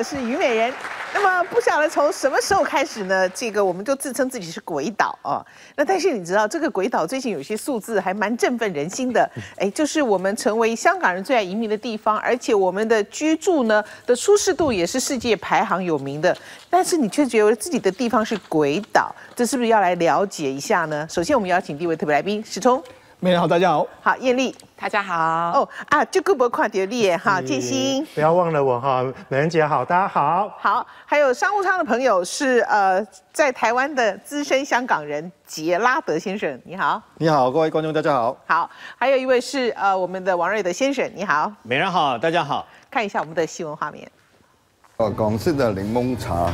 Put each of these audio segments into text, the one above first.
是虞美人。那么不晓得从什么时候开始呢？这个我们就自称自己是鬼岛啊。那但是你知道，这个鬼岛最近有些数字还蛮振奋人心的。哎，就是我们成为香港人最爱移民的地方，而且我们的居住呢的舒适度也是世界排行有名的。但是你却觉得自己的地方是鬼岛，这是不是要来了解一下呢？首先，我们邀请第一位特别来宾史聪。 美人好，大家好。 好，艳丽， 大家好。 哦啊，就各博跨点列哈，建新， 不要忘了我哈，美人姐好，大家好。 好，还有商务舱的朋友是在台湾的资深香港人杰拉德先生，你好。 你好，各位观众，大家好。 好，还有一位是我们的王瑞德先生，你好。 美人好，大家好。 看一下我们的新闻画面。 港式的柠檬茶，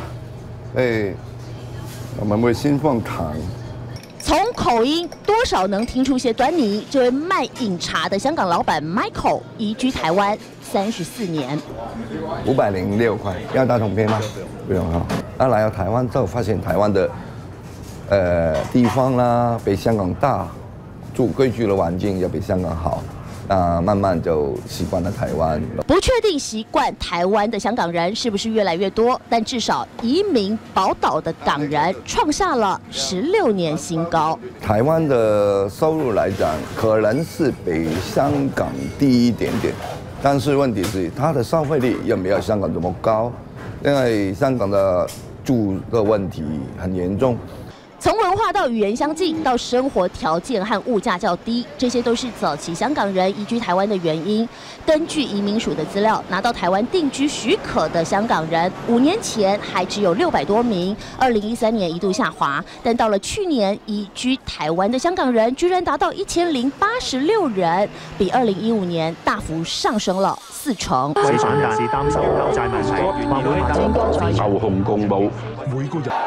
我们会先放糖。 从口音多少能听出些端倪。这位卖饮茶的香港老板 Michael 移居台湾34年 ，506块。要打统编吗？不用哈。那来到台湾之后，发现台湾的地方啦，比香港大，居住的环境也比香港好。慢慢就习惯了台湾。 不确定习惯台湾的香港人是不是越来越多，但至少移民宝岛的港人创下了16年新高。 台湾的收入来讲，可能是比香港低一点点，但是问题是它的消费力也没有香港这么高，因为香港的住的问题很严重。 从文化到语言相近，到生活条件和物价较低，这些都是早期香港人移居台湾的原因。根据移民署的资料，拿到台湾定居许可的香港人，5年前还只有600多名，2013年一度下滑，但到了去年，移居台湾的香港人居然达到1086人，比2015年大幅上升了4成。 市場人士擔心債務係話會受控公佈每個人。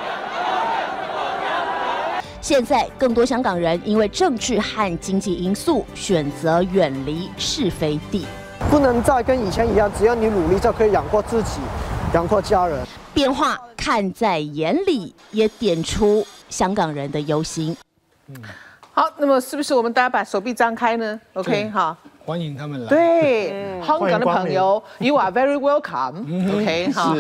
现在，更多香港人因为政治和经济因素，选择远离是非地。 不能再跟以前一样，只要你努力就可以养活自己，养活家人。 变化看在眼里，也点出香港人的忧心。 好，那么是不是我们大家把手臂张开呢 ？OK， 哈。 欢迎他们来。 对，香港的朋友 ，You are very welcome。OK， 好。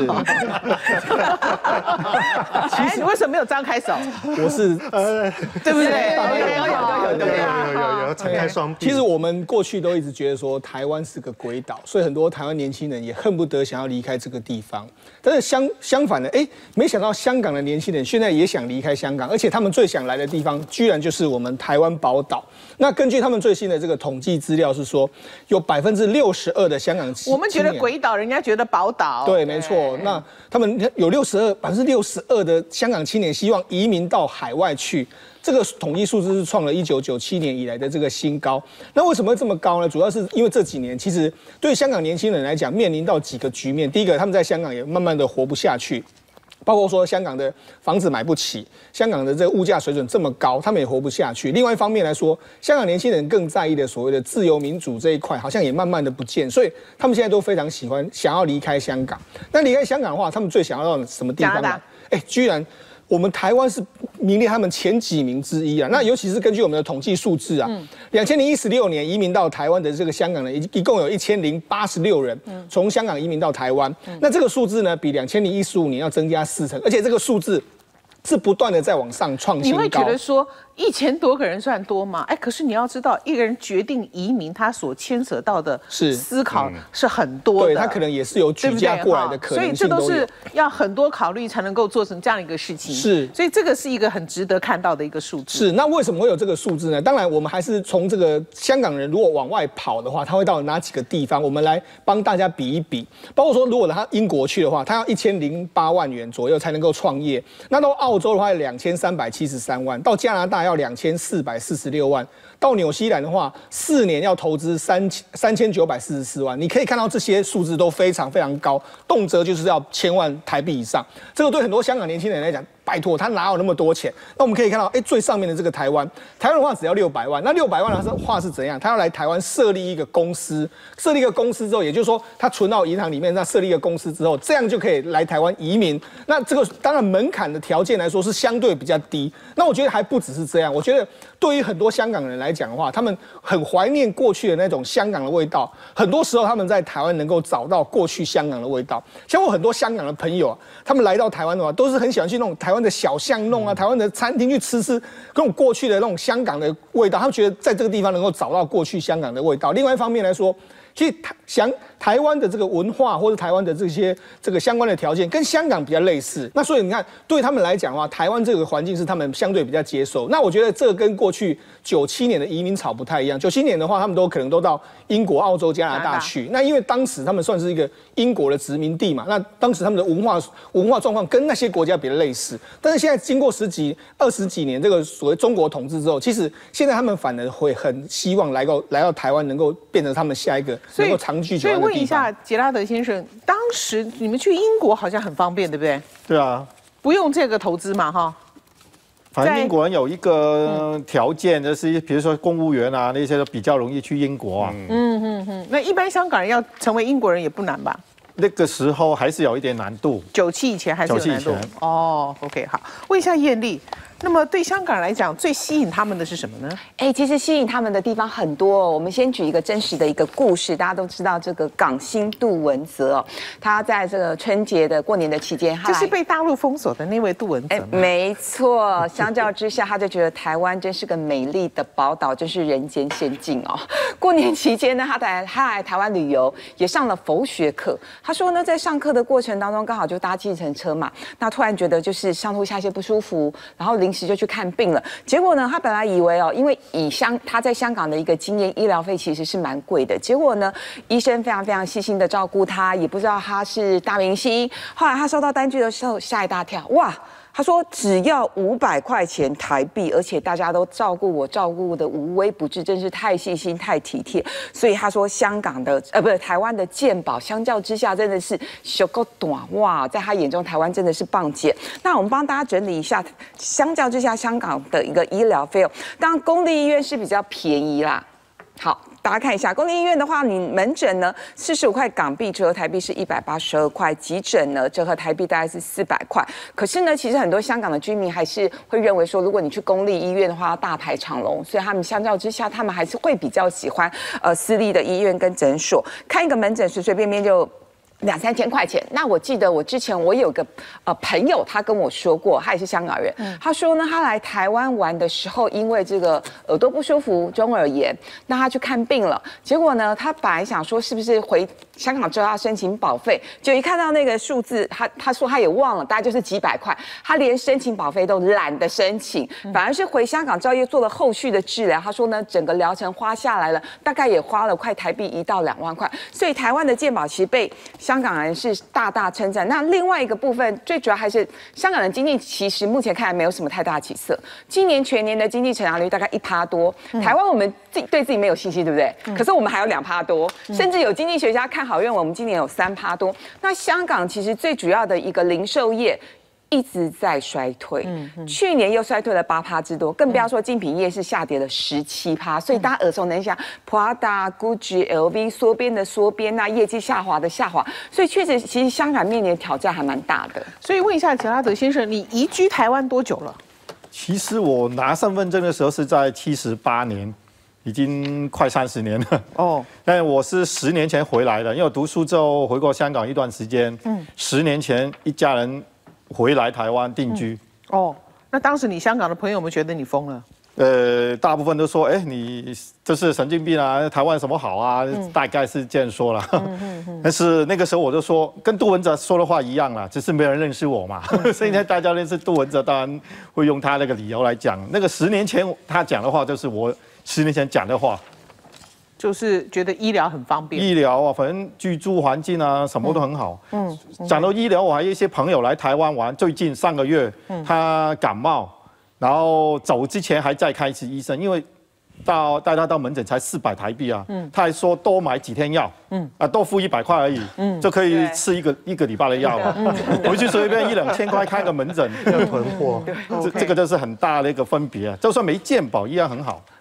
其实你为什么没有张开手？ 我是对不对？ 有，撑开双臂。 其实我们过去都一直觉得说台湾是个鬼岛，所以很多台湾年轻人也恨不得想要离开这个地方。但是相反的，没想到香港的年轻人现在也想离开香港，而且他们最想来的地方，居然就是我们台湾宝岛。那根据他们最新的这个统计资料是说，有62%的香港我们觉得鬼岛，人家觉得宝岛。 对，没错。那他们有62%的香港青年希望移民到海外去。这个统计数字是创了1997年以来的这个新高。那为什么会这么高呢？主要是因为这几年其实对香港年轻人来讲，面临到几个局面。第一个，他们在香港也慢慢的活不下去。包括说香港的房子买不起，香港的这个物价水准这么高，他们也活不下去。另外一方面来说，香港年轻人更在意的所谓的自由民主这一块，好像也慢慢的不见，所以他们现在都非常想要离开香港。那离开香港的话，他们最想要到什么地方呢？居然我们台湾是名列他们前几名之一啊！那尤其是根据我们的统计数字啊，2016年移民到台湾的这个香港人一共有1086人从香港移民到台湾。那这个数字呢，比2015年要增加4成，而且这个数字是不断的在往上创新高。 你会觉得说1000多个人算多吗？可是你要知道，一个人决定移民，他所牵扯到的思考是很多的。 对，他可能也是有举家过来的可能性， 所以这都是要很多考虑才能够做成这样一个事情。 是， 所以这个是一个很值得看到的一个数字。 是，那为什么会有这个数字呢？当然，我们还是从这个香港人如果往外跑的话，他会到哪几个地方？我们来帮大家比一比。包括说，如果他英国去的话，他要1008万元左右才能够创业。那到澳洲的话，2373万；到加拿大要2446万，到纽西兰的话，4年要投资3944万。你可以看到这些数字都非常非常高，动辄就是要1000万台币以上。这个对很多香港年轻人来讲，拜托他哪有那么多钱？那我们可以看到，最上面的这个台湾的话只要600万。那600万的话是怎样？他要来台湾设立一个公司，设立一个公司之后，也就是说他存到银行里面，那设立一个公司之后，这样就可以来台湾移民。那这个当然门槛的条件来说是相对比较低。那我觉得还不只是这样，我觉得对于很多香港人来来讲的话，他们很怀念过去的那种香港的味道。很多时候他们在台湾能够找到过去香港的味道。像我很多香港的朋友啊，他们来到台湾的话，都是很喜欢去那种台湾的小巷弄啊、台湾的餐厅去吃各种过去的那种香港的味道。他们觉得在这个地方能够找到过去香港的味道。另外一方面来说，其实台湾的这个文化或者台湾的这个相关的条件跟香港比较类似，那所以你看对他们来讲的话，台湾这个环境是他们相对比较接受。那我觉得这个跟过去97年的移民潮不太一样。97年的话，他们可能都到英国、澳洲、加拿大去。那因为当时他们算是一个英国的殖民地嘛，那当时他们的文化状况跟那些国家比较类似。但是现在经过20几年这个所谓中国统治之后，其实现在他们反而会很希望来到台湾，能够变成他们下一个能够长居久安的地方。 问一下杰拉德先生，当时你们去英国好像很方便，对不对？ 对啊， 不用这个投资嘛，哈。 反正英国人有一个条件，就是比如说公务员啊那些都比较容易去英国啊。 那一般香港人要成为英国人也不难吧？ 那个时候还是有一点难度。 97以前还是有难度。哦 ，OK， 好，问一下艳丽。那么对香港人来讲，最吸引他们的是什么呢？ 其实吸引他们的地方很多哦。我们先举一个真实的一个故事，大家都知道这个港星杜文泽哦，他在这个春节的过年的期间， 这是被大陆封锁的那位杜文泽吗？ 没错。相较之下，他就觉得台湾真是个美丽的宝岛，真是人间仙境哦。过年期间呢，他来台湾旅游，也上了佛学课。他说呢，在上课的过程当中，刚好就搭计程车嘛，那突然觉得就是上吐下泻不舒服，然后临时就去看病了。结果呢，他本来以为哦，因为他在香港的一个经验，医疗费其实是蛮贵的。结果呢，医生非常非常细心的照顾他，也不知道他是大明星。后来他收到单据的时候，吓一大跳，哇！他说只要500块钱台币，而且大家都照顾的无微不至，真是太细心太体贴。所以他说香港的不是台湾的健保，相较之下真的是小够短哇，在他眼中台湾真的是棒姐。那我们帮大家整理一下，相较之下香港的一个医疗费用，当然公立医院是比较便宜啦。好。大家看一下，公立医院的话，你门诊呢45块港币，折合台币是182块；急诊呢，折合台币大概是400块。可是呢，其实很多香港的居民还是会认为说，如果你去公立医院的话，要大排长龙，所以他们相较之下，他们还是会比较喜欢私立的医院跟诊所，看一个门诊随随便便就2、3千块钱。那我记得我之前我有个朋友，他跟我说过，他也是香港人，他说呢，他来台湾玩的时候，因为这个耳朵不舒服，中耳炎，那他去看病了。结果呢，他本来想说是不是回香港之后要申请保费，就一看到那个数字，他说他也忘了，大概就是几百块，他连申请保费都懒得申请，反而是回香港之后又做了后续的治疗。他说呢，整个疗程花下来了，大概也花了快台币1到2万块。所以台湾的健保其实被香港人是大大称赞。那另外一个部分，最主要还是香港的经济，其实目前看来没有什么太大的起色。今年全年的经济成长率大概1%多，台湾我们对自己没有信心，对不对？可是我们还有2%多，甚至有经济学家看好认为我们今年有3%多。那香港其实最主要的一个零售业一直在衰退，去年又衰退了8%之多，更不要说精品业是下跌了17%，所以大家耳熟能详，Prada、Gucci、LV 缩编的缩编，那业绩下滑的下滑，所以确实，其实香港面临的挑战还蛮大的。 所以问一下杰拉德先生，你移居台湾多久了？ 其实我拿身份证的时候是在78年。已经快30年了哦，但我是10年前回来的，因为我读书之后回过香港一段时间，10年前一家人回来台湾定居。哦， 那当时你香港的朋友们觉得你疯了？ 大部分都说，你这是神经病啊，台湾什么好啊，大概是这样说了。但是那个时候我就说，跟杜文泽说的话一样啦，只是没有人认识我嘛。现在大家认识杜文泽，当然会用他那个理由来讲。那个10年前他讲的话，就是我10年前讲的话， 就是觉得医疗很方便。 医疗啊，反正居住环境啊，什么都很好。讲到医疗，我还有一些朋友来台湾玩，最近上个月他感冒，然后走之前还再看一次医生，因为带他到门诊才400台币啊，他还说多买几天药，多付100块而已，就可以吃一个礼拜的药了。回去随便1、2千块开个门诊， 要囤货， 这个就是很大的一个分别。就算没健保一样很好。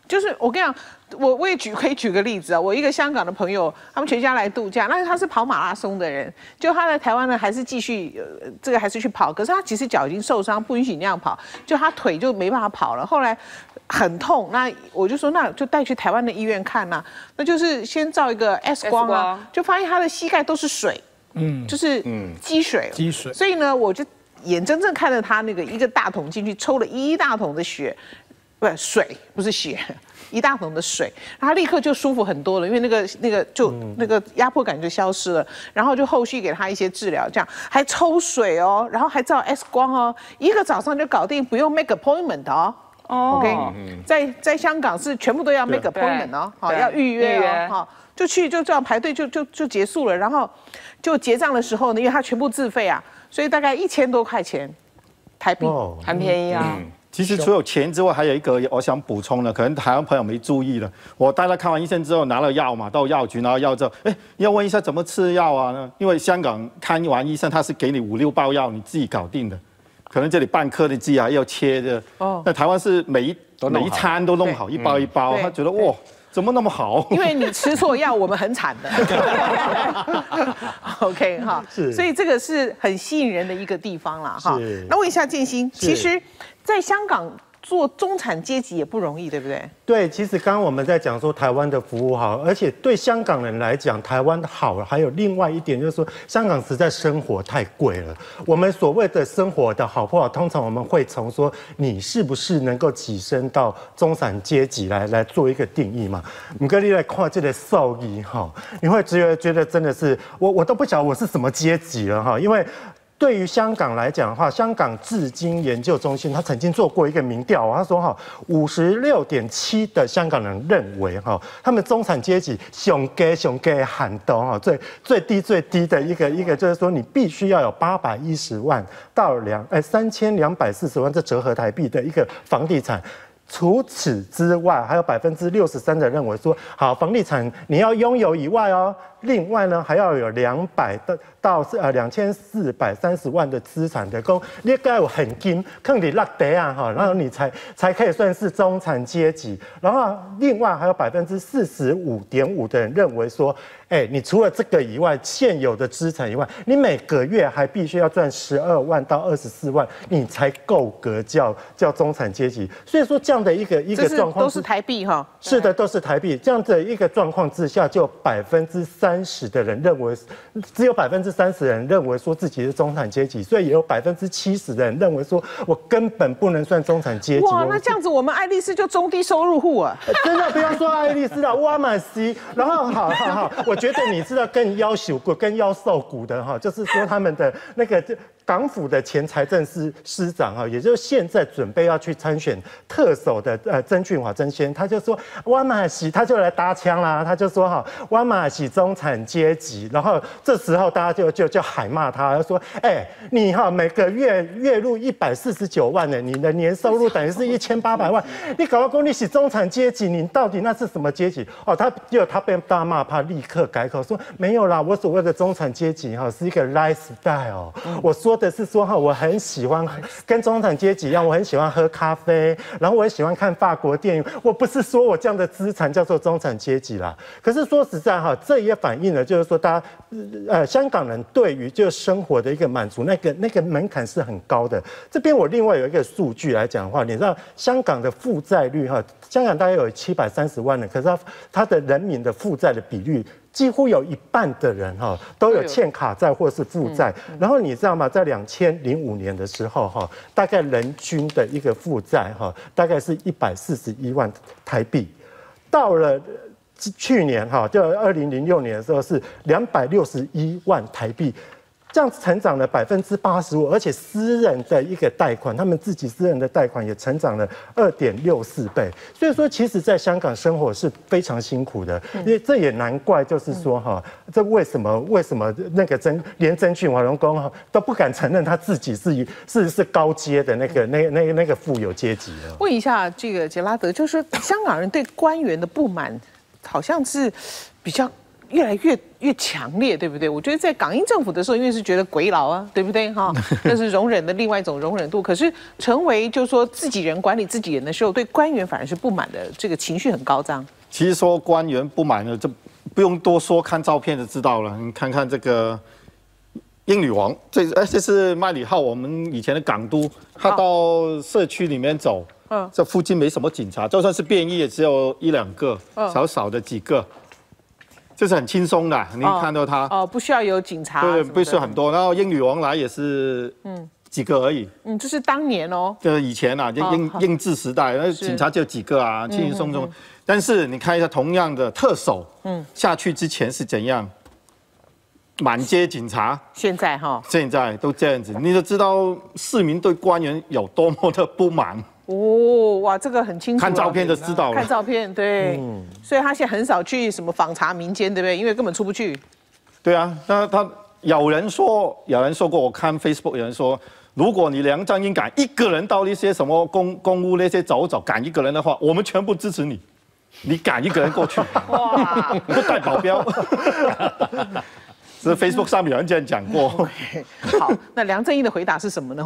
就是我跟你讲，我也可以举个例子啊。我一个香港的朋友，他们全家来度假，那他是跑马拉松的人，就他在台湾呢还是继续这个还是去跑，可是他其实脚已经受伤，不允许那样跑，就他腿就没办法跑了。后来很痛，那我就说那就带去台湾的医院看呐、那就是先照一个 X 光啊，就发现他的膝盖都是水，就是积水，所以呢我就眼睁睁看着他那个一个大桶进去抽了一大桶的血。不是水，不是血，一大桶的水，然后他立刻就舒服很多了，因为那个压迫感就消失了，然后就后续给他一些治疗，这样还抽水哦，然后还照 X 光哦，一个早上就搞定，不用 make appointment 哦。OK， 在香港是全部都要 make appointment 哦，好要预约哦，好就去就这样排队就结束了，然后就结账的时候呢，因为他全部自费啊，所以大概1000多块钱台币， 很便宜啊。 其实除了钱之外，还有一个我想补充的，可能台湾朋友没注意了。我带他看完医生之后，拿了药嘛，到药局拿了药之后，要问一下怎么吃药啊？因为香港看完医生，他是给你5、6包药，你自己搞定的。可能这里半颗你自己还要切的。那台湾是每一餐都弄好，一包一包，他觉得哇。怎么那么好？ 因为你吃错药，我们很惨的。OK 哈，所以这个是很吸引人的一个地方啦哈。那问一下建新，其实，在香港做中产阶级也不容易，对不对？ 对，其实刚刚我们在讲说台湾的服务好，而且对香港人来讲，台湾好了。还有另外一点就是说，香港实在生活太贵了。我们所谓的生活的好不好，通常我们会从说你是不是能够跻身到中产阶级来做一个定义嘛。你跟你来看这个数字哈，你会觉得真的是我都不晓得我是什么阶级了哈，因为。对于香港来讲的话，香港智经研究中心他曾经做过一个民调，他说56.7%的香港人认为他们中产阶级上低喊到最低的一个就是说你必须要有810万到3240万，这折合台币的一个房地产。除此之外，还有63%的认为说，好，房地产你要拥有以外哦，另外呢还要有200到2430万的资产的公，你该有很金，坑你落地啊哈，然后你才可以算是中产阶级。然后另外还有45.5%的人认为说，你除了这个以外，现有的资产以外，你每个月还必须要赚12万到24万，你才够格叫中产阶级。所以说这样的一个状况都是台币哈。 是的，都是台币。这样的一个状况之下，就30%的人认为，只有30%的人认为说自己是中产阶级，所以也有70%的人认为说我根本不能算中产阶级。 哇，那这样子我们爱丽丝就中低收入户啊！ 真的不要说爱丽丝了，我嘛是。然后好，我觉得你知道更夭寿股、更夭寿股的哈，就是说他们的那个。港府的前财政司长哈，也就是现在准备要去参选特首的曾俊华曾先，他就说我嘛是，他就来搭腔啦，他就说哈，我嘛是中产阶级，然后这时候大家就喊骂他，说你哈每个月入149万呢，你的年收入等于是1800万，你搞到公你是中产阶级，你到底那是什么阶级？哦，他被大骂，他立刻改口说没有啦，我所谓的中产阶级哈是一个 lifestyle，我说的是说我很喜欢跟中产阶级一样，我很喜欢喝咖啡，然后我也喜欢看法国电影。我不是说我这样的资产叫做中产阶级啦。可是说实在这也反映了就是说大家香港人对于就是生活的一个满足，那个门槛是很高的。这边我另外有一个数据来讲的话，你知道香港的负债率香港大概有730万人，可是它的人民的负债的比率。几乎有一半的人都有欠卡债或是负债，然后你知道吗？在2005年的时候大概人均的一个负债大概是141万台币，到了去年就2006年的时候是261万台币。这样成长了85%，而且私人的一个贷款，他们自己私人的贷款也成长了2.64倍。所以说，其实在香港生活是非常辛苦的，因为这也难怪，就是说这为什么那个连曾俊华公都不敢承认他自己是高阶的那个富有阶级了。 问一下这个杰拉德，就是说香港人对官员的不满，好像是比较越来越强烈，对不对？我觉得在港英政府的时候，因为是觉得鬼佬啊，对不对哈？那是容忍的另外一种容忍度。可是成为就是说自己人管理自己人的时候，对官员反而是不满的，这个情绪很高涨。 其实说官员不满呢，这不用多说，看照片就知道了。你看看这个英女王，这是麦理浩，我们以前的港督，他到社区里面走，这附近没什么警察，就算是便衣也只有1、2个，少的几个。这是很轻松的，你看到他不需要有警察， 对，不是很多。然后英女王来也是几个而已， 这是当年哦， 就是以前啊，就英治时代，那警察就几个啊，轻轻松松。但是你看一下同样的特首，下去之前是怎样，满街警察， 现在都这样子，你就知道市民对官员有多么的不满。 哇，这个很清楚， 看照片就知道了。 看照片，对，所以他现在很少去什么访查民间，对不对？因为根本出不去。对啊，那他有人说过，我看 Facebook 有人说，如果你梁振英敢一个人到那些什么公屋那些走，敢一个人的话，我们全部支持你。你敢一个人过去？哇，不带保镖。是 Facebook 上面有人这样讲过。 好，那梁振英的回答是什么呢？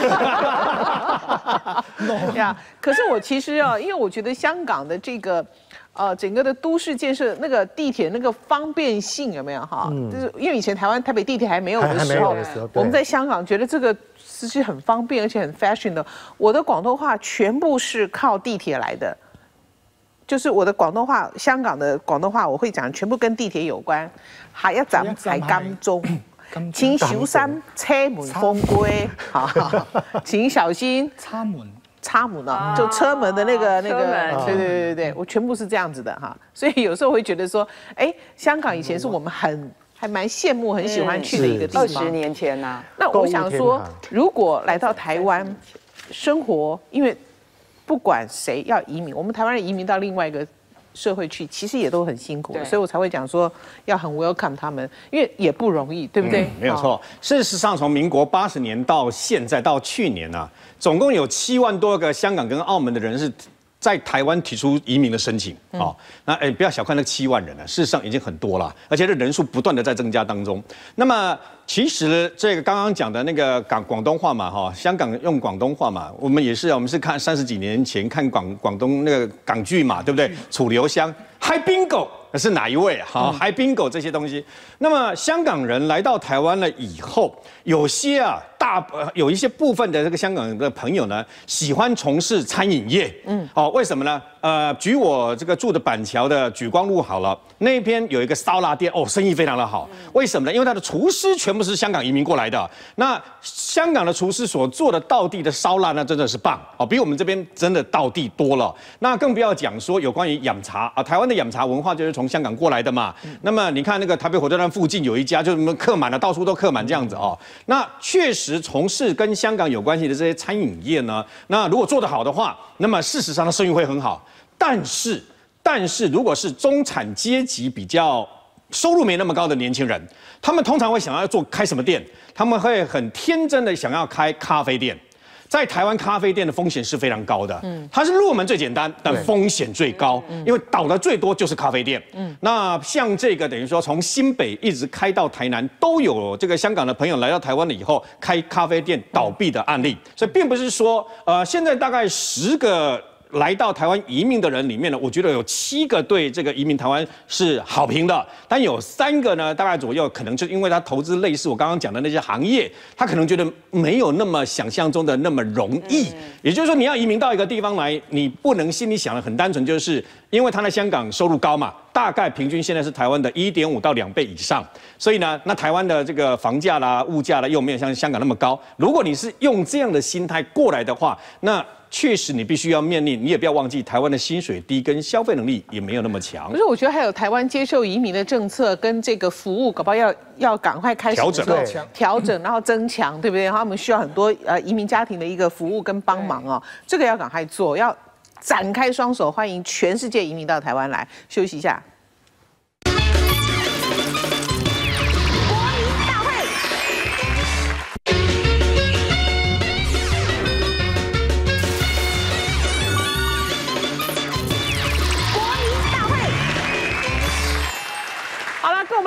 可是我其实因为我觉得香港的这个整个的都市建设，那个地铁那个方便性有没有哈？就是因为以前台北地铁还没有的时候，我们在香港觉得这个是很方便而且很 fashion 的。我的广东话全部是靠地铁来的。就是我的广东话，香港的广东话我会讲，全部跟地铁有關。下一站係金鐘，請小心車門封龜，請小心插門啊，就車門的那個，對，我全部是這樣子的哈。所以有時候會覺得說，香港以前是我們還蠻羨慕、很喜歡去的一個地方。 20年前啊， 那我想說，如果來到台灣生活，因為不管谁要移民，我们台湾人移民到另外一个社会去，其实也都很辛苦，所以我才会讲说要很 welcome 他们，因为也不容易，对不对？ 没有错。事实上，从民国80年到现在到去年啊，总共有7万多个香港跟澳门的人是在台湾提出移民的申请。那不要小看那7万人了，事实上已经很多了，而且这人数不断的在增加当中。那么其实这个刚刚讲的那个广东话嘛，香港用广东话嘛，我们也是，我们是看30几年前看广东那个港剧嘛，对不对？楚留香、嗨 bingo 是哪一位啊？嗨 bingo 这些东西。那么香港人来到台湾了以后，有些有一些部分的这个香港的朋友呢，喜欢从事餐饮业。为什么呢？举我这个住的板桥的莒光路好了，那边有一个烧腊店，生意非常的好。为什么呢？因为他的厨师全部是香港移民过来的。那香港的厨师所做的道地的烧腊，那真的是棒比我们这边真的道地多了。那更不要讲说有关于饮茶台湾的饮茶文化就是从香港过来的嘛。那么你看那个台北火车站附近有一家，就是客满了，到处都客满这样子那确实从事跟香港有关系的这些餐饮业呢，那如果做得好的话，那么事实上的生意会很好。但是如果是中产阶级比较收入没那么高的年轻人，他们通常会想要开什么店？他们会很天真的想要开咖啡店。在台湾咖啡店的风险是非常高的，它是入门最简单，但风险最高，因为倒的最多就是咖啡店。那像这个等于说从新北一直开到台南，都有这个香港的朋友来到台湾了以后开咖啡店倒闭的案例，所以并不是说现在大概10个来到台湾移民的人里面呢，我觉得有7个对这个移民台湾是好评的，但有3个呢，大概左右可能就因为他投资类似我刚刚讲的那些行业，他可能觉得没有那么想象中的那么容易。也就是说，你要移民到一个地方来，你不能心里想的很单纯，就是因为他在香港收入高嘛，大概平均现在是台湾的1.5到2倍以上，所以呢，那台湾的这个房价啦、物价啦又没有像香港那么高。如果你是用这样的心态过来的话，那确实你必须要面临，你也不要忘记台湾的薪水低，跟消费能力也没有那么强。可是我觉得还有台湾接受移民的政策跟这个服务，搞不好要赶快开始调整，然后增强，对不对？然后他们需要很多移民家庭的一个服务跟帮忙这个要赶快做，要展开双手欢迎全世界移民到台湾来。休息一下。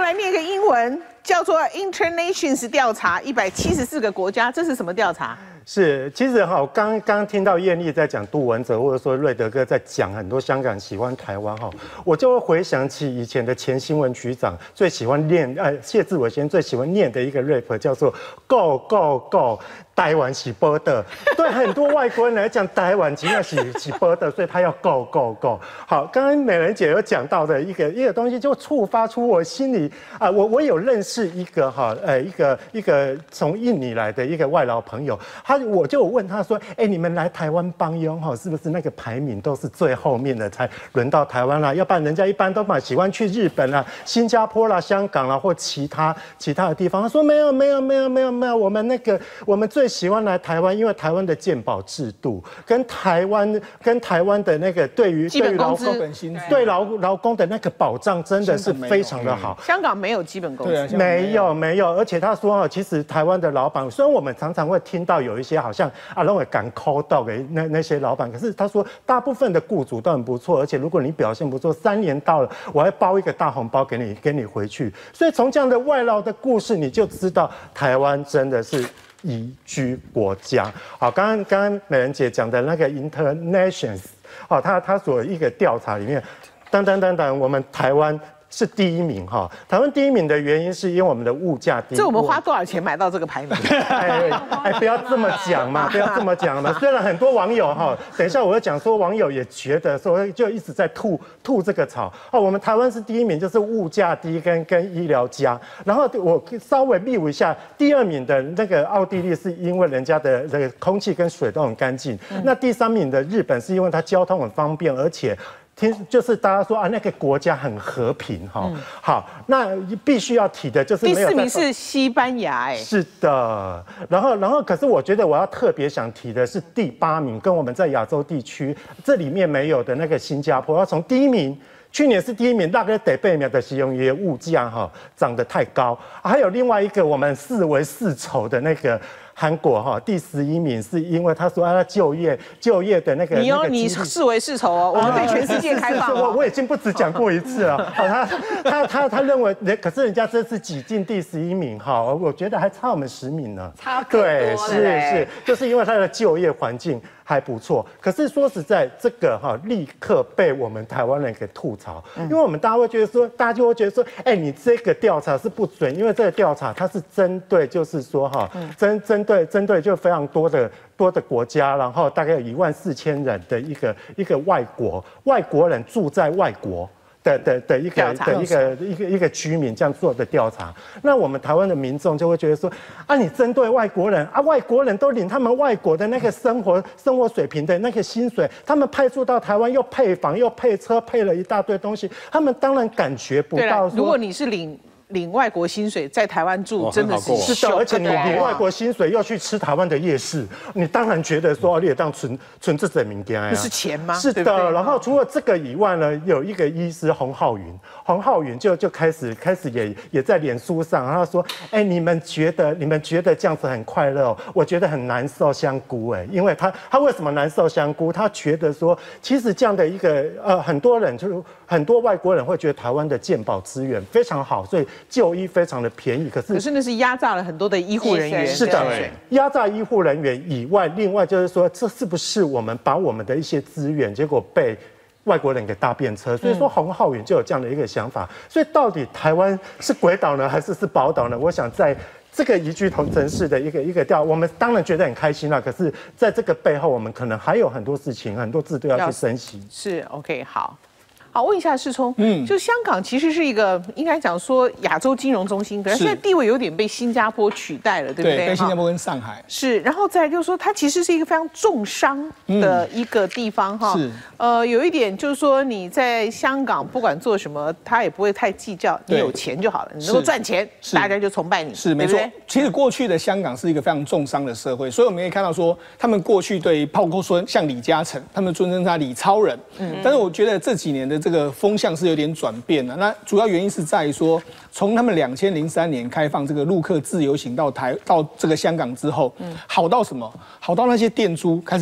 来念个英文，叫做 Internations 调查，174个国家，这是什么调查？ 是，其实哈，刚听到艳丽在讲杜文泽，或者说瑞德哥在讲很多香港喜欢台湾哈，我就会回想起以前的前新闻局长最喜欢念，谢志伟先生最喜欢念的一个 rap 叫做 Go Go Go。台湾是波的，对很多外国人来讲，台湾其实是波的，所以他要 go go go。好，刚刚美人姐有讲到的一个东西，就触发出我心里啊，我有认识一个哈，一个从印尼来的一个外劳朋友，我就问他说，你们来台湾帮佣哈，是不是那个排名都是最后面的才轮到台湾啦？要不然人家一般都蛮喜欢去日本啦、新加坡啦、香港啦或其他的地方。他说没有，我们最喜欢来台湾，因为台湾的健保制度跟台湾的那个对于劳工对劳工的那个保障真的是非常的好。 香港没有基本工资， 没有，而且他说其实台湾的老板，虽然我们常常会听到有一些好像认为敢抠到给那些老板，可是他说大部分的雇主都很不错，而且如果你表现不错，3年到了，我还包一个大红包给你回去。所以从这样的外劳的故事，你就知道台湾真的是宜居国家。好，刚刚美人姐讲的那个 Internations， 好，他所一个调查里面，等，我们台湾是第1名哈。台湾第1名的原因是因为我们的物价低。 这我们花多少钱买到这个排名？ 不要这么讲嘛，不要这么讲嘛。虽然很多网友哈，等一下我要讲说，网友也觉得说，就一直在吐这个槽。我们台湾是第1名，就是物价低跟医疗佳。然后我稍微密一下，第2名的那个奥地利是因为人家的这个空气跟水都很干净。那第3名的日本是因为它交通很方便，而且。就是大家说那个国家很和平哈。好，那必须要提的就是第4名是西班牙， 是的。然后，可是我觉得我要特别想提的是第8名，跟我们在亚洲地区这里面没有的那个新加坡，要从第1名。去年是第1名，大概得被秒的使用业物价涨得太高。还有另外一个我们视为世仇的那个。韩国第11名，是因为他说他就业的那个你视为世仇哦，我们对全世界开放哦。 我已经不止讲过一次了。他认为，可是人家这次挤进第11名哈，我觉得还差我们10名呢。 差可多了。 对，是，就是因为他的就业环境还不错。可是说实在，这个立刻被我们台湾人给吐槽，因为我们大家就会觉得说，你这个调查是不准，因为这个调查它是针对，就是说针对就非常多的国家，然后大概有14000人的一个外国人住在外国的一个居民这样做的调查。那我们台湾的民众就会觉得说，你针对外国人外国人都领他们外国的那个生活水平的那个薪水，他们派驻到台湾又配房又配车配了一大堆东西，他们当然感觉不到说， 如果你是领外国薪水在台湾住，真的是的，而且你领外国薪水又去吃台湾的夜市，你当然觉得说你也当存这种民间呀， 那是钱吗？ 是的。然后除了这个以外呢，有一个医师洪浩云就开始也在脸书上，他说，你们觉得这样子很快乐，我觉得很难受香菇因为他为什么难受香菇？他觉得说，其实这样的一个很多人就是很多外国人会觉得台湾的健保资源非常好，所以就医非常的便宜，可是那是压榨了很多的医护人员。 是的，压榨医护人员以外，另外就是说，这是不是我们把我们的一些资源，结果被外国人给搭便车？所以说洪浩云就有这样的一个想法。所以到底台湾是鬼岛呢，还是宝岛呢？我想在这个宜居同城市的一个调，我们当然觉得很开心啦。可是在这个背后，我们可能还有很多事情、很多制度要去升级。 是 OK 好。好，问一下世聪，就香港其实是一个应该讲说亚洲金融中心，可是现在地位有点被新加坡取代了，对不对？ 对，被新加坡跟上海是，然后再来就是说，它其实是一个非常重商的一个地方哈。 是， 有一点就是说你在香港不管做什么，他也不会太计较，你有钱就好了，你能够赚钱，大家就崇拜你， 是没错。其实过去的香港是一个非常重商的社会，所以我们可以看到说，他们过去对包括说像李嘉诚，他们尊称他李超人，但是我觉得这几年的这个风向是有点转变了。那主要原因是在于说，从他们2003年开放这个陆客自由行到这个香港之后，好到什么？好到那些店租开始涨。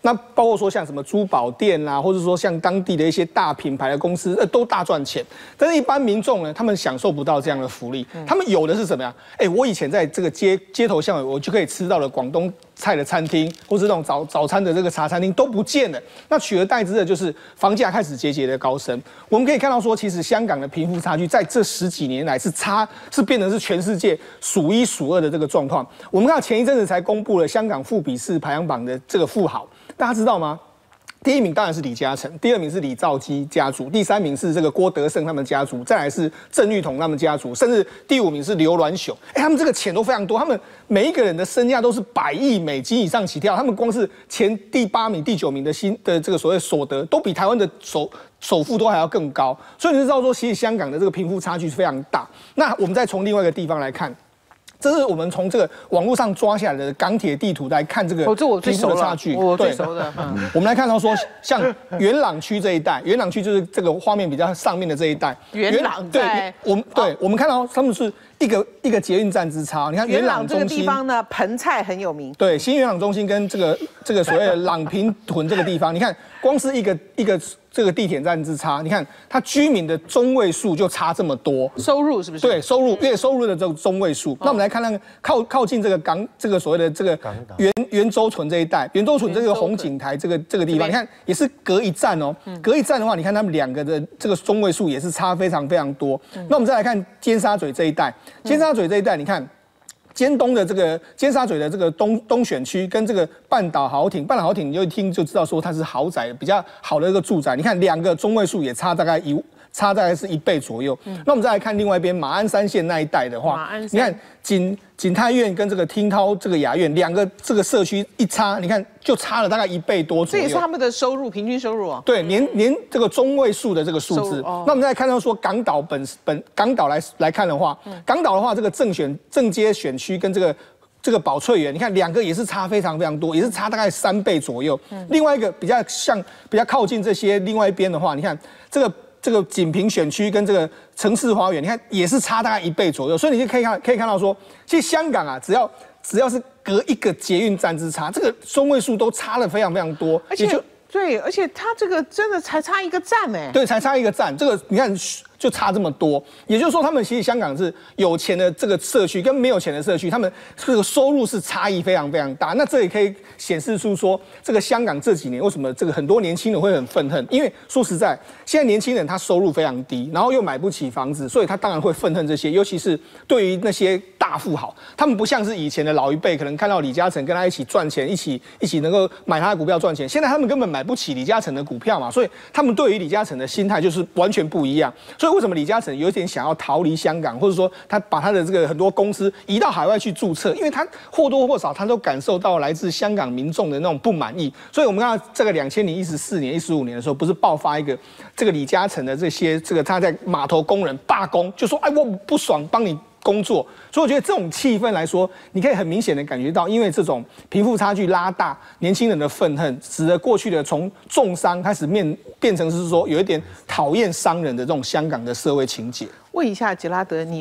那包括说像什么珠宝店啦，或者说像当地的一些大品牌的公司，都大赚钱。但是一般民众呢，他们享受不到这样的福利，他们有的是什么呀？我以前在这个街头巷尾，我就可以吃到了广东菜的餐厅，或是那种早餐的这个茶餐厅都不见了。那取而代之的就是房价开始节节的高升。我们可以看到说，其实香港的贫富差距在这10几年来是变成是全世界数1数2的这个状况。我们看到前一阵子才公布了香港富比士排行榜的这个富豪。大家知道吗？第1名当然是李嘉诚，第2名是李兆基家族，第3名是这个郭德胜他们家族，再来是郑裕彤他们家族，甚至第5名是刘銮雄。他们这个钱都非常多，他们每一个人的身价都是100亿美金以上起跳。他们光是第8名、第9名的这个所谓所得，都比台湾的首富都还要更高。所以你就知道说，其实香港的这个贫富差距是非常大。那我们再从另外一个地方来看。这是我们从这个网络上抓下来的港铁地图来看这个贫富的差距。 我最熟的。 我们来看到说，像元朗区这一带，元朗区就是这个画面比较上面的这一带。 元朗在我们看到他们是一个捷运站之差。你看元朗这个地方呢，盆菜很有名。 对，新元朗中心跟这个所谓的朗平屯这个地方，你看光是一个这个地铁站之差，你看它居民的中位数就差这么多， 收入是不是？ 对，月收入的这个中位数。那我们来看那个靠近这个所谓的这个圆洲村这一带，圆洲村这个红景台这个地方，你看也是隔一站哦，隔一站的话，你看他们2个的这个中位数也是差非常非常多。那我们再来看尖沙咀这一带，尖沙咀这一带，你看。尖东的这个尖沙咀的这个东选区跟这个半岛豪庭，你就一听就知道说它是豪宅比较好的一个住宅。你看2个中位数也差大概是1倍左右。那我们再来看另外一边马鞍山线那一带的话，你看景泰苑跟这个听涛这个雅苑2个这个社区一差，你看就差了大概1倍多左右。 这也是他们的平均收入啊。 对，连这个中位数的这个数字。那我们再看到说港岛来看的话，港岛的话这个正街选区跟这个宝翠园，你看2个也是差非常非常多，也是差大概3倍左右。另外一个比较靠近这些另外一边的话，你看这个锦屏选区跟这个城市花园，你看也是差大概1倍左右，所以你就可以看到说，其实香港啊，只要是隔一个捷运站之差，这个中位数都差了非常非常多，而且它这个真的才差1个站哎， 对，才差1个站，这个你看就差这么多，也就是说，他们其实香港是有钱的这个社区跟没有钱的社区，他们这个收入是差异非常非常大。那这也可以显示出说，这个香港这几年为什么这个很多年轻人会很愤恨？因为说实在，现在年轻人他收入非常低，然后又买不起房子，所以他当然会愤恨这些。尤其是对于那些大富豪，他们不像是以前的老一辈，可能看到李嘉诚跟他一起赚钱，一起能够买他的股票赚钱。现在他们根本买不起李嘉诚的股票嘛，所以他们对于李嘉诚的心态就是完全不一样。所以为什么李嘉诚有点想要逃离香港，或者说他把他的这个很多公司移到海外去注册？因为他或多或少他都感受到来自香港民众的那种不满意。所以我们看到这个2014年、15年的时候，不是爆发一个这个李嘉诚的这个他在码头工人罢工，就说我不爽，帮你工作。所以我觉得这种气氛来说，你可以很明显的感觉到，因为这种贫富差距拉大，年轻人的愤恨，使得过去的从重商开始变成是说有一点讨厌商人的这种香港的社会情节。 问一下杰拉德，你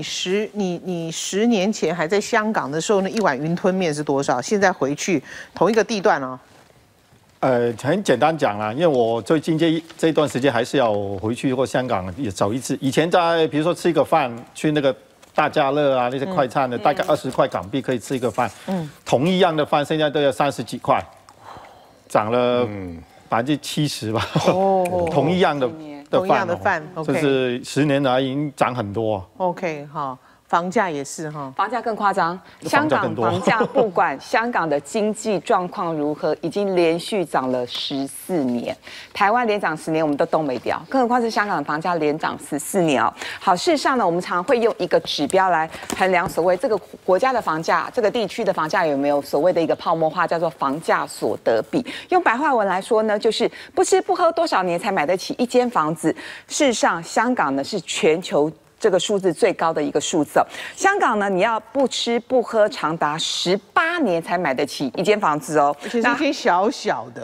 10年前还在香港的时候呢，一碗云吞面是多少？现在回去同一个地段哦。 很简单讲啦，因为我最近这一段时间还是要回去或香港也走一次。以前在比如说吃一个饭，去那个大家乐啊那些快餐的，大概20块港币可以吃一个饭。同一样的饭现在都要30几块，涨了70%吧。同一样的饭，就是10年来已经涨很多。 OK， 好。房价也是哈， 房价更夸张。香港房价不管香港的经济状况如何，已经连续涨了14年。台湾连涨10年，我们都东没掉，更何况是香港的房价连涨14年哦。好，事实上呢，我们常会用一个指标来衡量所谓这个国家的房价、这个地区的房价有没有所谓的一个泡沫化，叫做房价所得比。用白话文来说呢，就是不吃不喝多少年才买得起一间房子。事实上，香港呢是全球这个数字最高的一个数字。香港呢，你要不吃不喝长达18年才买得起一间房子哦， 而且是一间小小的。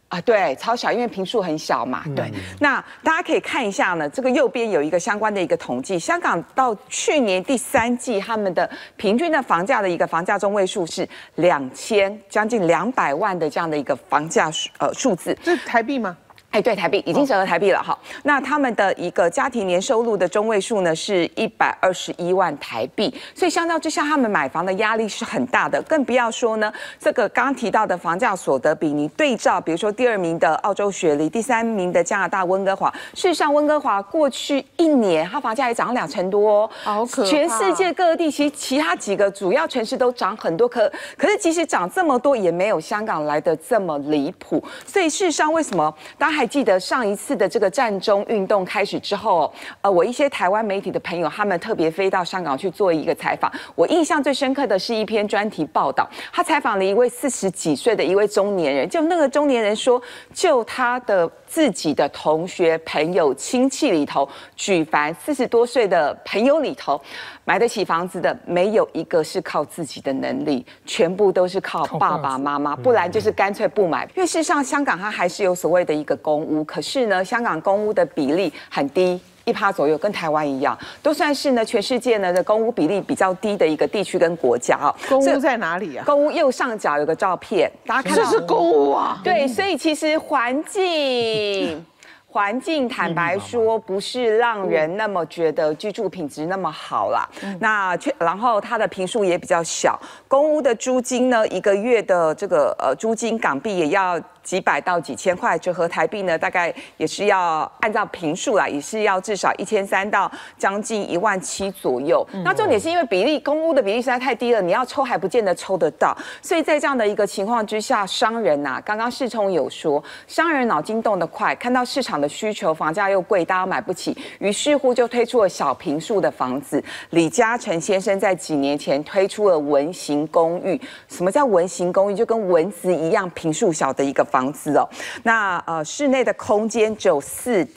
啊，对，超小，因为坪数很小嘛。对，那大家可以看一下呢，这个右边有一个相关的一个统计，香港到去年第3季，他们的平均的房价的一个房价中位数是将近200万的这样的一个房价数字。 这是台币吗？ 哎，对，台币已经折合台币了哈。那他们的一个家庭年收入的中位数呢是121万台币，所以相较之下，他们买房的压力是很大的，更不要说呢，这个刚刚提到的房价所得比，你对照，比如说第2名的澳洲雪梨，第3名的加拿大温哥华，事实上温哥华过去1年，它房价也涨了2成多哦， 好可怕。 全世界各地其他几个主要城市都涨很多，可是即使涨这么多，也没有香港来的这么离谱。所以事实上，为什么大家还记得上一次的这个战中运动开始之后，我一些台湾媒体的朋友，他们特别飞到香港去做一个采访。我印象最深刻的是一篇专题报道，他采访了一位40几岁的一位中年人，就那个中年人说，就他的自己的同学、朋友、亲戚里头，举凡40多岁的朋友里头，买得起房子的，没有一个是靠自己的能力，全部都是靠爸爸妈妈，不然就是干脆不买。因为事实上，香港它还是有所谓的一个公屋，可是呢，香港公屋的比例很低。1%左右，跟台湾一样，都算是呢全世界呢的公屋比例比较低的一个地区跟国家哦。 公屋在哪里啊？ 公屋右上角有个照片，大家看到这是公屋啊？ 对，所以其实环境坦白说不是让人那么觉得居住品质那么好啦。然后它的坪数也比较小，公屋的租金呢1个月的这个租金港币也要几百到几千块，折合台币呢，大概也是要按照坪数啦，也是要至少1300到将近17000左右。那重点是因为公屋的比例实在太低了，你要抽还不见得抽得到，所以在这样的一个情况之下，商人啊，刚刚世聪有说，商人脑筋动得快，看到市场的需求，房价又贵，大家买不起，于是乎就推出了小坪数的房子。李嘉诚先生在几年前推出了蚊型公寓。什么叫蚊型公寓？就跟蚊子一样，坪数小的一个房子哦。那室内的空间只有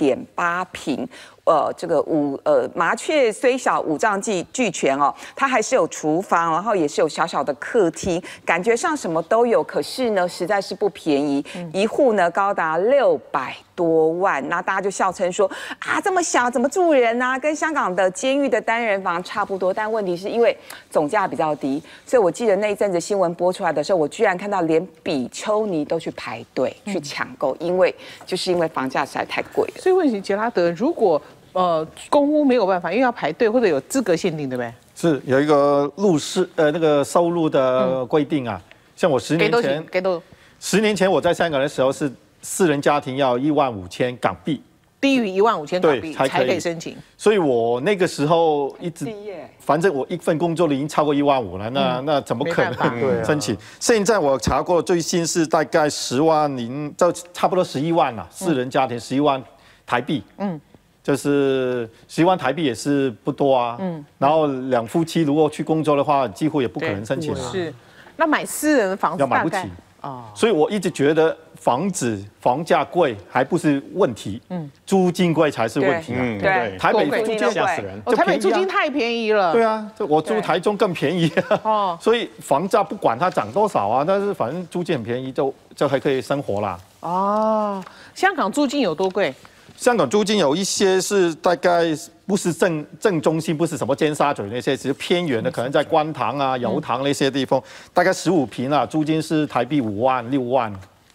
4.8坪。这个麻雀虽小五脏俱全哦，它还是有厨房，然后也是有小小的客厅，感觉上什么都有。可是呢，实在是不便宜，一户呢高达600多万。那大家就笑称说啊，这么小怎么住人啊？跟香港的监狱的单人房差不多。但问题是因为总价比较低，所以我记得那一阵子新闻播出来的时候，我居然看到连比丘尼都去排队去抢购，因为房价实在太贵了。 所以问题，杰拉德，如果公屋没有办法，因为要排队或者有资格限定，对不对？ 是有一个那个收入的规定啊。像我10年前我在香港的时候是4人家庭要15000港币， 低于15000港币才可以申请。 所以我那个时候一直，反正我一份工作已经超过15000了，那怎么可能申请？现在我查过最新是大概10万零，就差不多11万了，4人家庭11万台币。就是11万台币也是不多啊。然后2夫妻如果去工作的话，几乎也不可能申请啊。 是，那买私人的房子要买不起所以我一直觉得房价贵还不是问题，租金贵才是问题啊。 对， 台北租金吓死人， 台北租金太便宜了。 对啊，我住台中更便宜啊。所以房价不管它涨多少啊，但是反正租金很便宜，就还可以生活啦。 香港租金有多贵？ 香港租金有一些是大概不是正中心，不是什么尖沙咀那些，只是偏远的，可能在观塘啊、油塘那些地方，大概15坪啊，租金是台币5万、6万。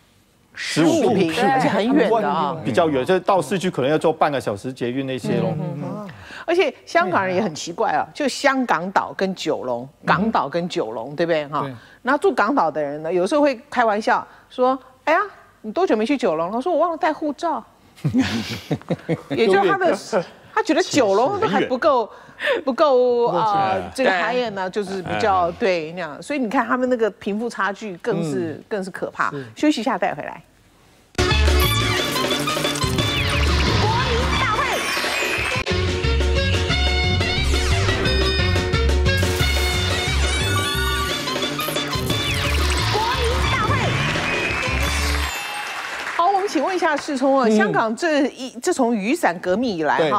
15坪，而且很远的啊， 比较远，就是到市区可能要坐半个小时捷运那些咯。 而且香港人也很奇怪啊，就香港岛跟九龙，港岛跟九龙，对不对哈？然后住港岛的人呢，有时候会开玩笑说：“哎呀，你多久没去九龙？”他说：“我忘了带护照。”也就是他觉得九龙都还不够这个high end呢，就是比较对那样，所以你看他们那个贫富差距更是可怕。休息一下，带回来。请问一下世聪啊，香港这从雨伞革命以来哈，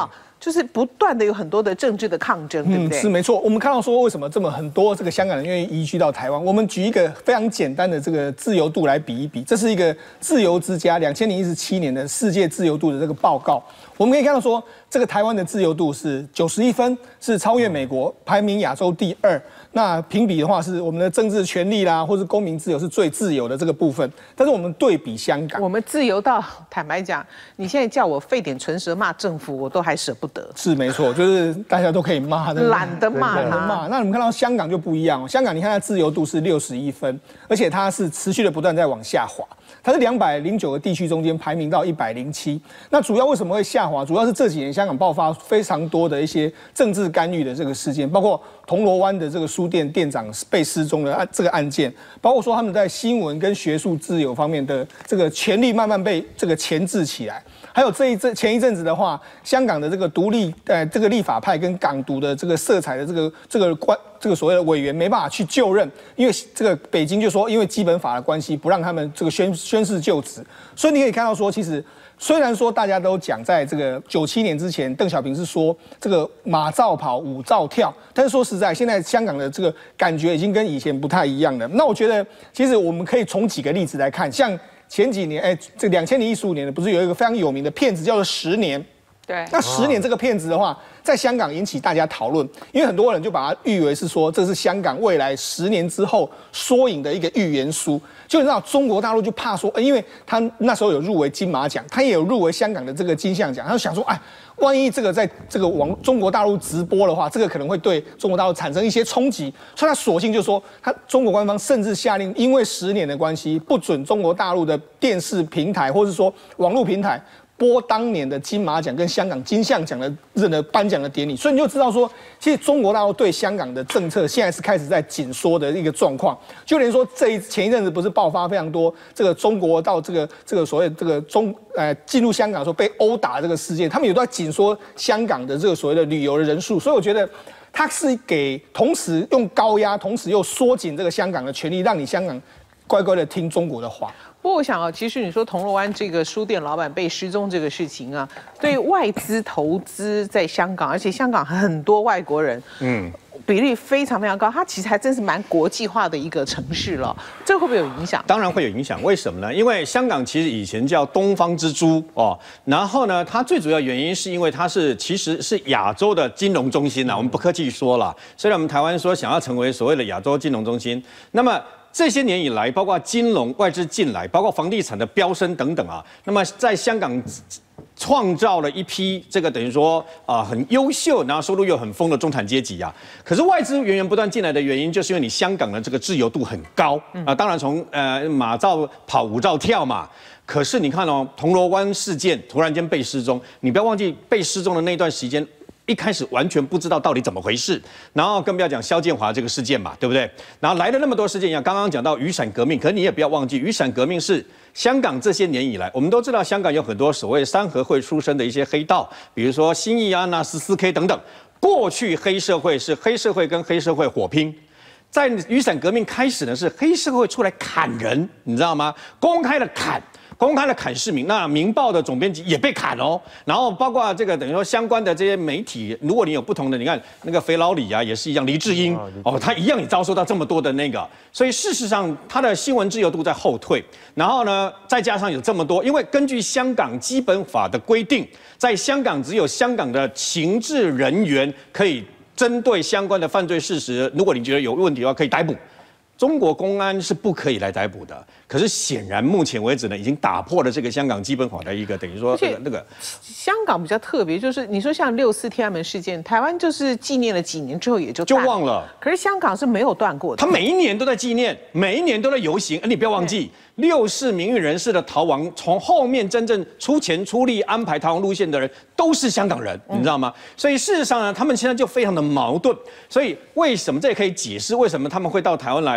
就是不断的有很多的政治的抗争，对不对？ 是没错。我们看到说为什么这么很多这个香港人愿意移居到台湾，我们举一个非常简单的这个自由度来比一比，这是一个自由之家2017年的世界自由度的这个报告。我们可以看到说，这个台湾的自由度是91分，是超越美国，排名亚洲第2。那评比的话，是我们的政治权利啦，或是公民自由是最自由的这个部分。但是我们对比香港， 我们自由到坦白讲，你现在叫我费点唇舌骂政府，我都还舍不得。 是没错，就是大家都可以骂的， 懒得骂他。 那你们看到香港就不一样哦，香港你看它自由度是61分，而且它是持续的不断在往下滑。它是209个地区中间排名到107。那主要为什么会下滑？主要是这几年香港爆发非常多的一些政治干预的这个事件，包括铜锣湾的这个书店店长被失踪的这个案件，包括说他们在新闻跟学术自由方面的这个权利慢慢被这个钳制起来。还有前一阵子的话，香港的这个独立这个立法派跟港独的这个色彩的这个所谓的委员没办法去就任，因为这个北京就说因为基本法的关系不让他们这个宣誓就职，所以你可以看到说，其实虽然说大家都讲在这个97年之前，邓小平是说这个马照跑，舞照跳，但是说实在，现在香港的这个感觉已经跟以前不太一样了。那我觉得其实我们可以从几个例子来看，像前几年，这2015年的不是有一个非常有名的骗子叫做10年？ 对。 那10年这个骗子的话，在香港引起大家讨论，因为很多人就把它誉为是说这是香港未来10年之后缩影的一个预言书。就你知道中国大陆就怕说，因为他那时候有入围金马奖，他也有入围香港的这个金像奖，他就想说，哎，万一这个在这个往中国大陆直播的话，这个可能会对中国大陆产生一些冲击，所以他索性就说，中国官方甚至下令，因为10年的关系，不准中国大陆的电视平台或是说网络平台播当年的金马奖跟香港金像奖的颁奖的典礼，所以你就知道说，其实中国大陆对香港的政策现在是开始在紧缩的一个状况。就连说前一阵子不是爆发非常多这个中国到这个所谓这个进入香港的时候被殴打这个事件，他们也都在紧缩香港的这个所谓的旅游的人数，所以我觉得它是同时用高压，同时又缩紧这个香港的权利，让你香港乖乖的听中国的话。 不过我想啊，其实你说铜锣湾这个书店老板被失踪这个事情啊，对外资投资在香港，而且香港很多外国人，比例非常非常高，它其实还真是蛮国际化的一个城市了。这会不会有影响？ 当然会有影响，为什么呢？因为香港其实以前叫东方之珠哦，然后呢，它最主要原因是因为它其实是亚洲的金融中心我们不客气说了，虽然我们台湾说想要成为所谓的亚洲金融中心，那么这些年以来，包括金融外资进来，包括房地产的飙升等等啊，那么在香港创造了一批这个等于说很优秀，然后收入又很丰的中产阶级啊。可是外资源源不断进来的原因，就是因为你香港的这个自由度很高啊。当然从马照跑，舞照跳嘛。可是你看哦，铜锣湾事件突然间被失踪，你不要忘记被失踪的那段时间。一开始完全不知道到底怎么回事，然后更不要讲萧建华这个事件嘛，对不对？然后来了那么多事件，像刚刚讲到雨伞革命，可是你也不要忘记，雨伞革命是香港这些年以来，我们都知道香港有很多所谓三合会出身的一些黑道，比如说新义安、14K 等等。过去黑社会是黑社会跟黑社会火拼，在雨伞革命开始呢，是黑社会出来砍人，你知道吗？公开的砍市民，那《明报》的总编辑也被砍哦，然后包括这个等于说相关的这些媒体，如果你有不同的，你看那个肥佬李啊，也是一样，黎智英他一样也遭受到这么多的那个，所以事实上他的新闻自由度在后退，然后呢，再加上有这么多，因为根据香港基本法的规定，在香港只有香港的情治人员可以针对相关的犯罪事实，如果你觉得有问题的话，可以逮捕。中国公安是不可以来逮捕的，可是显然目前为止呢，已经打破了这个香港基本法的一个等于说那个。 香港比较特别，就是你说像6·4天安门事件，台湾就是纪念了几年之后也就忘了， 可是香港是没有断过的。 他每一年都在纪念，每一年都在游行，你不要忘记，6·4名誉人士的逃亡，从后面真正出钱出力安排逃亡路线的人都是香港人，你知道吗？所以事实上呢，他们现在就非常的矛盾。所以为什么这也可以解释为什么他们会到台湾来？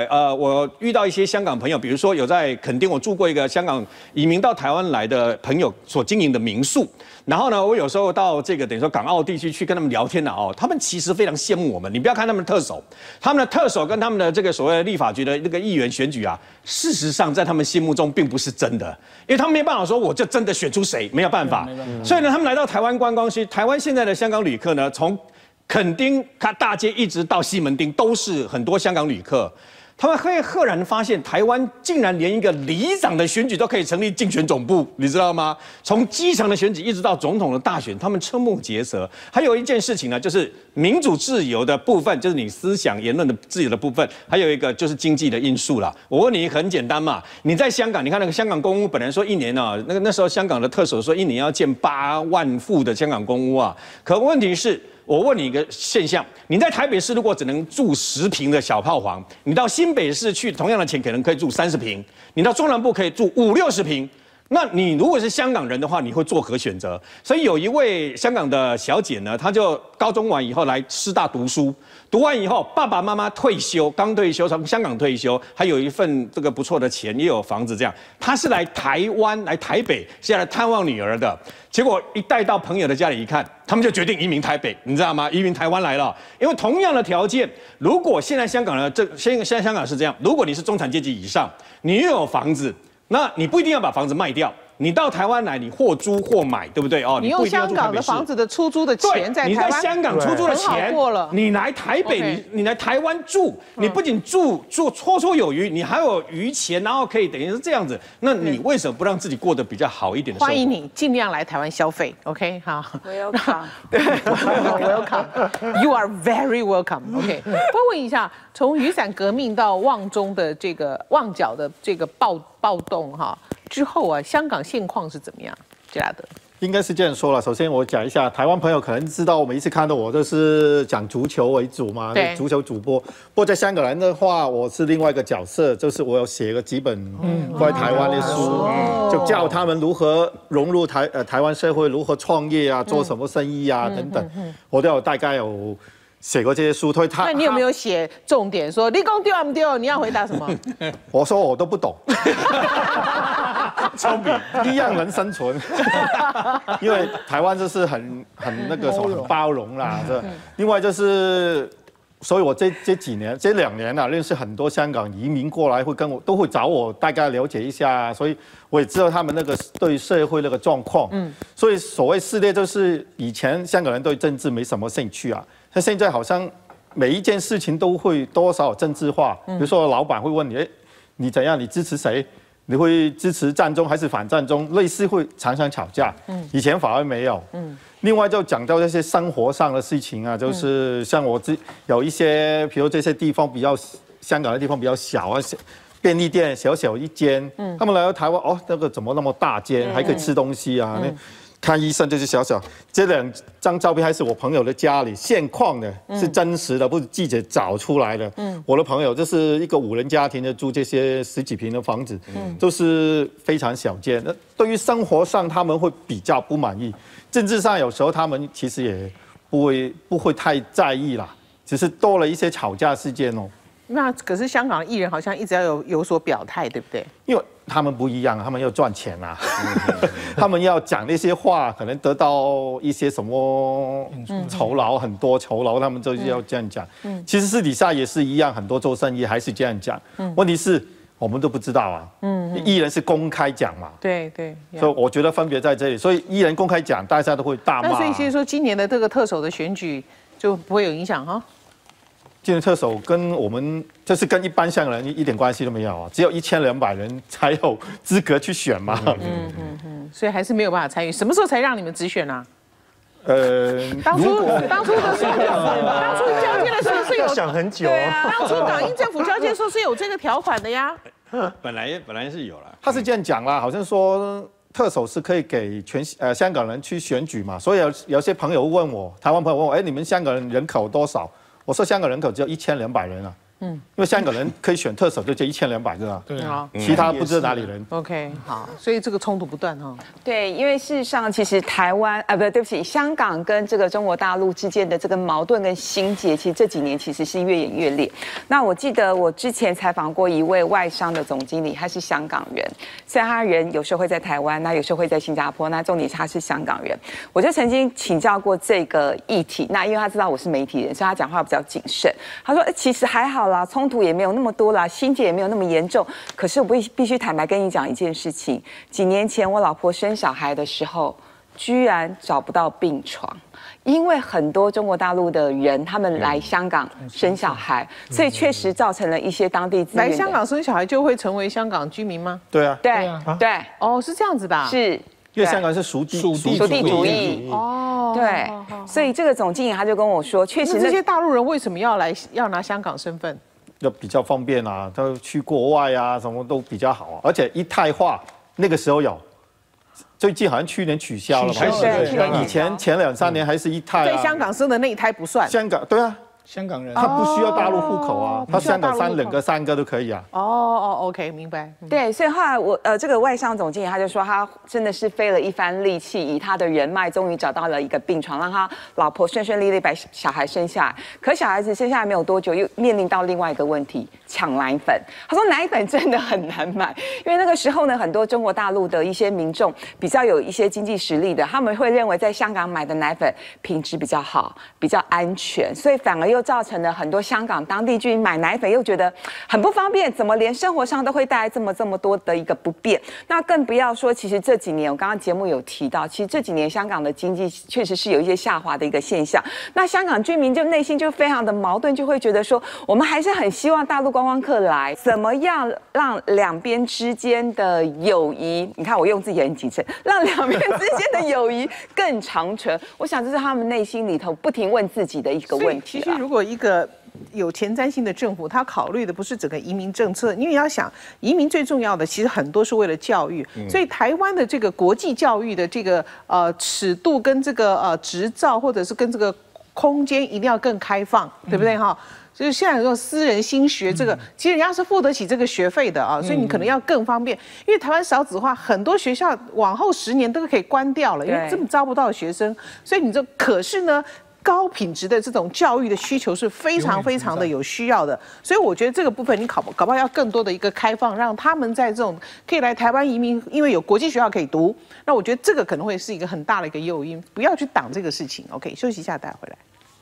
我遇到一些香港朋友，比如说有在垦丁，我住过一个香港移民到台湾来的朋友所经营的民宿。然后呢，我有时候到这个等于说港澳地区去跟他们聊天的他们其实非常羡慕我们。你不要看他们的特首，他们的特首跟他们的这个所谓的立法局的那个议员选举啊，事实上在他们心目中并不是真的，因为他们没办法说我就真的选出谁，没有办法。所以呢，他们来到台湾观光区，台湾现在的香港旅客呢，从垦丁大街一直到西门町都是很多香港旅客。他们会赫然发现，台湾竟然连一个里长的选举都可以成立竞选总部，你知道吗？从基层的选举一直到总统的大选，他们瞠目结舌。还有一件事情呢，就是民主自由的部分，就是你思想言论的自由的部分，还有一个就是经济的因素啦。我问你很简单嘛，你在香港，你看那个香港公屋，本来说一年那时候香港的特首说一年要建8万户的香港公屋啊，可问题是。我问你一个现象，你在台北市如果只能住10坪的小炮房，你到新北市去同样的钱可能可以住30坪，你到中南部可以住50-60坪。那你如果是香港人的话，你会作何选择？所以有一位香港的小姐呢，她就高中完以后来师大读书，读完以后爸爸妈妈退休，刚退休从香港退休，还有一份这个不错的钱，也有房子这样。她是来台湾来台北，是来探望女儿的。结果一带到朋友的家里一看，他们就决定移民台北，你知道吗？移民台湾来了，因为同样的条件，如果现在香港呢，现在香港是这样，如果你是中产阶级以上，你又有房子。那你不一定要把房子卖掉，你到台湾来，你或租或买，对不对？ 你用香港的房子的出租的钱在台湾， 你在香港出租的钱，你来台北，你来台湾住，你不仅住绰绰有余，你还有余钱，然后可以等于是这样子。那你为什么不让自己过得比较好一点的生活？ 欢迎你尽量来台湾消费 ，OK？ 好 ，Welcome，You are very welcome，OK？ 我问一下，从雨伞革命到旺中的这个旺角的这个暴动之后啊，香港现况是怎么样？杰拉德应该是这样说了。首先我讲一下，台湾朋友可能知道，我每一次看到我都是讲足球为主嘛，足球主播。不过在香港人的话，我是另外一个角色，就是我有写了几本关于台湾的书，就教他们如何融入台湾社会，如何创业啊，做什么生意啊等等，我都有大概有写过这些书。 那你有没有写重点说你讲对不对？你要回答什么？ 我说我都不懂。聪明，一样能生存。因为台湾就是很那个什么很包容啦，这。另外就是，所以我这2年啊，认识很多香港移民过来，都会找我大概了解一下，所以我也知道他们那个对社会那个状况。所以所谓撕裂，就是以前香港人对政治没什么兴趣啊，像现在好像每一件事情都会多少政治化。比如说老板会问你，你怎样？你支持谁？你会支持战中还是反战中？类似会常常吵架，以前反而没有。另外就讲到这些生活上的事情啊，就是像我有一些，比如这些地方香港的地方比较小啊，便利店小小一间，他们来到台湾，那个怎么那么大间，还可以吃东西啊？看医生就是小小。这2张照片还是我朋友的家里现况的，是真实的，不是记者找出来的。我的朋友就是一个5人家庭的，住这些10几坪的房子，都是非常小间。那对于生活上他们会比较不满意，政治上有时候他们其实也不会太在意啦，只是多了一些吵架事件哦。 那可是香港的艺人好像一直要有所表态，对不对？ 因为他们不一样，他们要赚钱啊，他们要讲那些话，可能得到一些什么酬劳，很多酬劳，他们就要这样讲。其实私底下也是一样，很多做生意还是这样讲。问题是我们都不知道啊。艺人是公开讲嘛。 对。 所以我觉得分别在这里，所以艺人公开讲，大家都会大骂。 那所以其实说今年的这个特首的选举就不会有影响哈。 今年特首跟我们就是跟一般香港人一点关系都没有啊，只有1200人才有资格去选嘛。 所以还是没有办法参与。什么时候才让你们直选啊？当初交接的时候是有想很久。 对啊，当初港英政府交接的时候是有这个条款的呀。 本来是有了。 他是这样讲啦，好像说特首是可以给香港人去选举嘛，所以有些朋友问我，台湾朋友问我，你们香港人口多少？我说香港人口只有1200人啊， 因为香港人可以选特首就这1200个啊， 对啊， 其他不知道哪里人。 OK， 好，所以这个冲突不断哈。 对，因为事实上，其实台湾对不起，香港跟这个中国大陆之间的这个矛盾跟心结，其实这几年其实是越演越烈。那我记得我之前采访过一位外商的总经理，他是香港人，虽然他人有时候会在台湾，那有时候会在新加坡，那重点是他是香港人。我就曾经请教过这个议题，那因为他知道我是媒体人，所以他讲话比较谨慎。他说，其实还好啦，冲突也没有那么多啦，心结也没有那么严重。可是我必须坦白跟你讲一件事情，几年前我老婆生小孩的时候，居然找不到病床。因为很多中国大陆的人，他们来香港生小孩，所以确实造成了一些当地资源。 来香港生小孩就会成为香港居民吗？ 对啊， 对， 哦，是这样子的， 是。 因为香港是属地主义哦，对，所以这个总经理他就跟我说，确实这些大陆人为什么要拿香港身份？ 要比较方便啊，他去国外啊，什么都比较好啊，而且一胎化那个时候有。最近好像去年取消了嘛，以前前2-3年还是一胎啊。 在香港生的那一胎不算。 香港对啊， 香港人他不需要大陆户口啊，他香港3个都可以啊。 OK， 明白。 对，所以后来我这个外商总经理他就说，他真的是费了一番力气，以他的人脉，终于找到了一个病床，让他老婆顺顺利利把小孩生下来。可小孩子生下来没有多久，又面临到另外一个问题，抢奶粉。他说奶粉真的很难买，因为那个时候呢，很多中国大陆的一些民众比较有一些经济实力的，他们会认为在香港买的奶粉品质比较好，比较安全，所以反而又造成了很多香港当地居民买奶粉又觉得很不方便，怎么连生活上都会带来这么多的一个不便？那更不要说，其实这几年我刚刚节目有提到，其实这几年香港的经济确实是有一些下滑的一个现象。那香港居民就内心就非常的矛盾，就会觉得说，我们还是很希望大陆观光客来，怎么样让两边之间的友谊？你看我用字也很谨慎，让两边之间的友谊更长存。我想这是他们内心里头不停问自己的一个问题。 其实如果一个有前瞻性的政府，他考虑的不是整个移民政策，因为要想移民最重要的，其实很多是为了教育，所以台湾的这个国际教育的这个尺度跟这个执照或者是跟这个空间一定要更开放，对不对哈？所以现在有这种私人新学，这个其实人家是付得起这个学费的啊，所以你可能要更方便。因为台湾少子化，很多学校往后10年都可以关掉了，因为这么招不到学生，所以你这可是呢。高品质的这种教育的需求是非常的有需要的，所以我觉得这个部分你搞不好要更多的一个开放，让他们在这种可以来台湾移民，因为有国际学校可以读，那我觉得这个可能会是一个很大的一个诱因，不要去挡这个事情。OK， 休息一下，待会回来。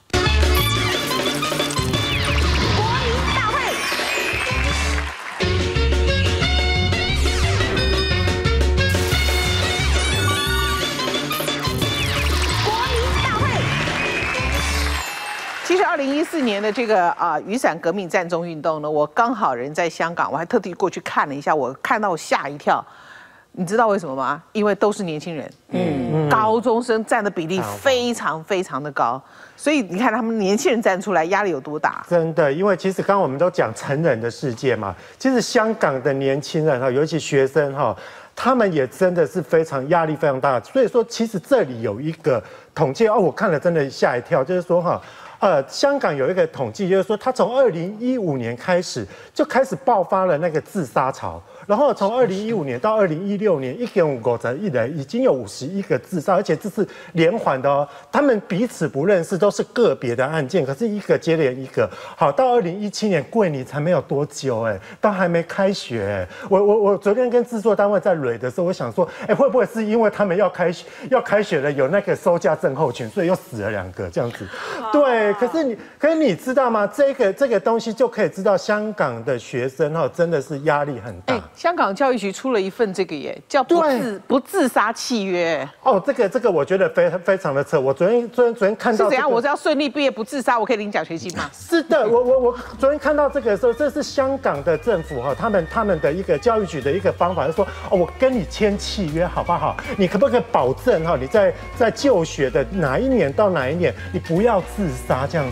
其实2014年的这个雨伞革命战中运动呢，我刚好人在香港，我还特地过去看了一下，我看到吓一跳。你知道为什么吗？因为都是年轻人，高中生占的比例非常的高，所以你看他们年轻人站出来，压力有多大？ 真的，因为其实刚刚我们都讲成人的世界嘛，其实香港的年轻人哈，尤其学生哈，他们也真的是压力非常大。所以说，其实这里有一个统计我看了真的吓一跳，就是说哈。香港有一个统计，就是说，他从2015年开始就开始爆发了那个自杀潮，然后从2015年到2016年，1.5以来已经有51个自杀，而且这是连环的哦。他们彼此不认识，都是个别的案件，可是一个接连一个。好，到2017年桂林才没有多久，都还没开学。我昨天跟制作单位在蕊的时候，我想说，会不会是因为他们要开学了，有那个收假症候群，所以又死了2个这样子？对。可是你知道吗？这个东西就可以知道，香港的学生真的是压力很大。 香港教育局出了一份这个叫不自杀契约。 这个我觉得非常的扯。我昨天看到是怎样？我只要顺利毕业不自杀，我可以领奖学金吗？ 是的，我昨天看到这个的时候，这是香港的政府他们的一个教育局的一个方法，就是说我跟你签契约好不好？你可不可以保证你在就学的哪一年到哪一年，你不要自杀？这样子，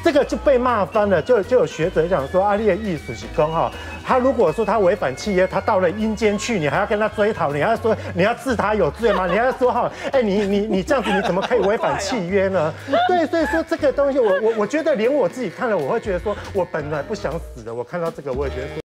这个就被骂翻了，就有学者讲说，阿里的艺术是讲哈，他如果说他违反契约，他到了阴间去，你还要跟他追讨，你还要说你要治他有罪吗？你还要说哈，哎，你这样子你怎么可以违反契约呢？对，所以说这个东西我觉得连我自己看了，我会觉得说我本来不想死的，我看到这个我也觉得说。